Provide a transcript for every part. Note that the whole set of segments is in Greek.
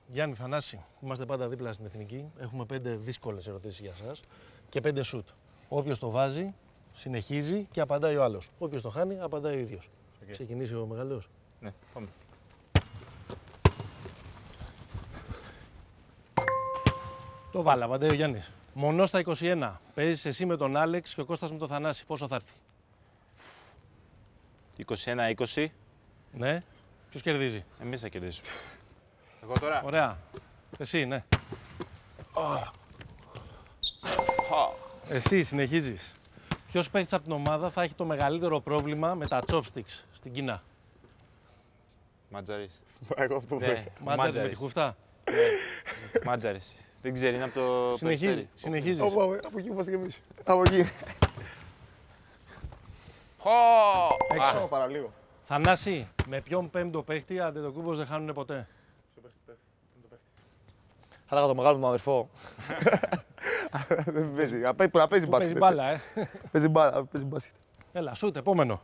Γιάννη, Θανάση, είμαστε πάντα δίπλα στην Εθνική. Έχουμε 5 δύσκολες ερωτήσεις για σας και 5 σουτ. Όποιος το βάζει, συνεχίζει και απαντάει ο άλλος. Όποιος το χάνει, απαντάει ο ίδιος. Okay. Ξεκινήσει ο μεγαλός. Ναι, πάμε. Το βάλα, απαντάει ο Γιάννης. Μονό στα 21. Παίζεις εσύ με τον Άλεξ και ο Κώστας με τον Θανάση. Πόσο θα έρθει? 21-20. Ναι. Ποιος κερδίζει? Εμείς θα κερδίσουμε. Εγώ τώρα. Ωραία. Εσύ, ναι. Εσύ συνεχίζεις. Ποιος παίκτης από την ομάδα θα έχει το μεγαλύτερο πρόβλημα με τα chopsticks στην Κίνα? Μάτζαρης. Εγώ αυτό που Ναι, Μάτζαρης με τη χούφτα. Μάτζαρης. Δεν ξέρει, είναι από το Συνεχίζεις. Από εκεί που είμαστε κι εμείς. Από εκεί. Έξω. Παραλίγο. Θανάση, με ποιον πέμπτο παίχτη Αντετοκούμπος δεν χάνουνε ποτέ? Θα λέγα το μεγάλο του αδερφό. Δεν παίζει. Να παίζει Που μπάσκετ. παίζει μπάλα, Παίζει μπάλα, παίζει μπάσκετ. Έλα, σούτ, επόμενο.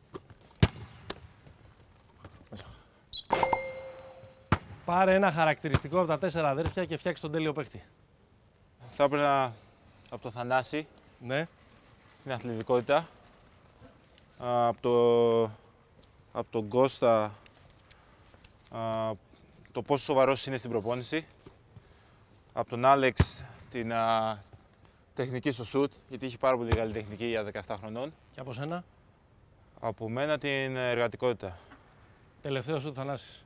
Πάρε ένα χαρακτηριστικό από τα 4 αδέρφια και φτιάξε τον τέλειο παίχτη. Θα έπαιρνα από το Θανάση, Ναι. την αθλητικότητα. Από τον Κώστα, το πόσο σοβαρός είναι στην προπόνηση. Από τον Άλεξ, την τεχνική στο σουτ, γιατί έχει πάρα πολύ καλή τεχνική για 17 χρονών. Και από σένα, Από μένα την εργατικότητα. τελευταίο σούτ Θανάσης.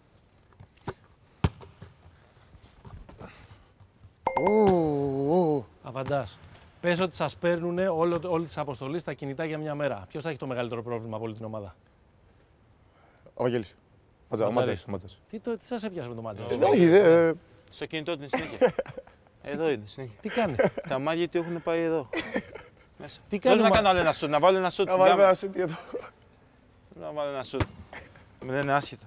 Απαντάς. Πες ότι σας παίρνουν όλη τις αποστολή στα κινητά για μια μέρα. Ποιος θα έχει το μεγαλύτερο πρόβλημα από όλη την ομάδα? Ο Βαγγέλης. Ο Μάτζαρης. Τι σας έπιασε με το μάτζα? Όχι, δεν. Στο κινητό του είναι συνέχεια. Εδώ είναι συνέχεια. Τι κάνει? Τα μάγια του έχουν πάει εδώ. Μέσα. Τι Πώς κάνει να κάνω άλλο ένα σουτ, να βάλω ένα σουτ. Να βάλουμε ένα σούτ εδώ. Να βάλω ένα σουτ. Δεν είναι άσχετο.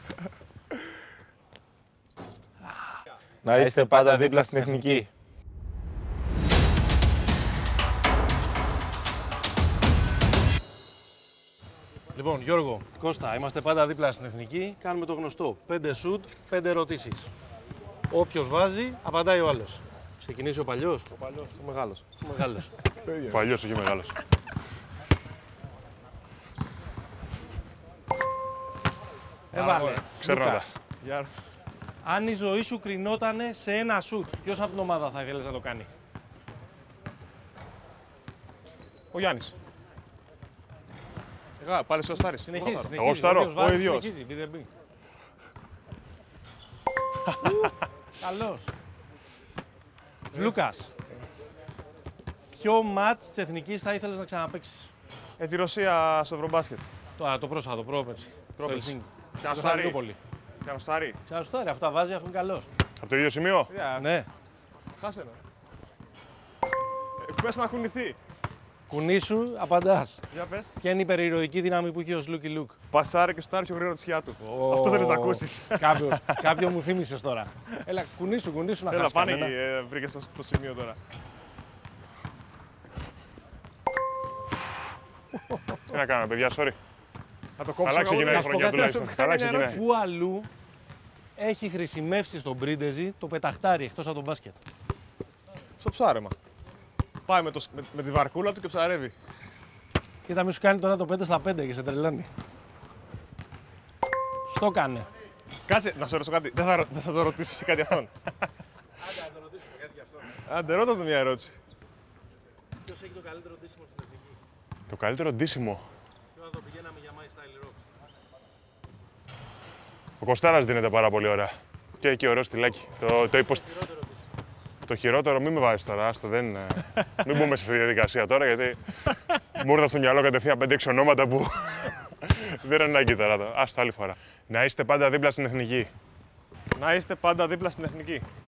Να είστε πάντα δίπλα στην Εθνική. Λοιπόν, Γιώργο, Κώστα, είμαστε πάντα δίπλα στην Εθνική. Κάνουμε το γνωστό. 5 σουτ, 5 ερωτήσεις. Όποιος βάζει, απαντάει ο άλλος. Ξεκινήσει ο παλιός. Ο παλιός, ο μεγάλος. Ο μεγάλος. Παλιός, όχι μεγάλος. Έβαλε. Ξέροντα. Αν η ζωή σου κρινότανε σε ένα σουτ, ποιος από την ομάδα θα ήθελες να το κάνει? Ο Γιάννης. Εγώ, πάλι στο στάρι. Συνεχίζει. Εγώ στάρω, ο ίδιος. Συνεχίζει, μπει δεν μπει. Καλός. Λούκας. Ποιο μάτς της Εθνικής θα ήθελες να ξαναπαίξεις? Τη Ρωσία στο Ευρωμπάσκετ. Το πρόσφατο, το πρόπερση. Στο Ελσίνκι. Κάνω Στο Σταρι. Κάνω στάρι. Ξαναστάρει, αυτά βάζει αφού είναι καλός. Από το ίδιο σημείο. Ναι. Χάσε ένα. Πες να κουνηθεί. Κουνήσου, απαντάς. Για πες. Ποια είναι η υπερηρωική δύναμη που έχει ο Λούκι Λουκ? Πασάρε και στάρει πιο γρήγορα τη σκιά του. Αυτό θέλεις να ακούσεις. Κάποιο μου θύμισες τώρα. Έλα, κουνήσου να Έλα, χάσεις πάνε κανένα. εκεί, βρήκες το σημείο τώρα. Τι να κάνουμε, παιδιά, sorry. Θα το κόψω. Καλά ξεκινάει η χρονιά τουλάχιστον. Καλά ξεκινάει. Πού αλλού έχει χρησιμεύσει στον πρίντεζι το πεταχτάρι εκτός από τον μπάσκετ? Στο ψάρεμα. Πάει με τη βαρκούλα του και ψαρεύει. Κοίτα, μη σου κάνει τώρα το 5 στα 5 και σε τρελάνει. Στο κάνε. Κάτσε, να σου ρωτήσω κάτι. Δεν θα το ρωτήσεις εσύ κάτι αυτόν. Άντε, να το ρωτήσουμε κάτι γι' αυτό. Άντε, ρώτα του μια ερώτηση. Ποιος έχει το καλύτερο ντύσιμο στην Εθνική? Το καλύτερο ντύσιμο. Ποιο θα το πηγαίναμε για My Style Rocks? Ο Κωστάρας δίνεται πάρα πολύ ωραία. Και εκεί ωραίο στυλάκι. Το χειρότερο, μην με βάζεις τώρα, άστο, δεν είναι. Μην μπούμε σε αυτή τη διαδικασία τώρα, γιατί μου ήρθαν στο μυαλό κατευθείαν 5-6 ονόματα που δεν είναι ανάγκη τώρα. Άστο άλλη φορά. Να είστε πάντα δίπλα στην Εθνική. Να είστε πάντα δίπλα στην Εθνική.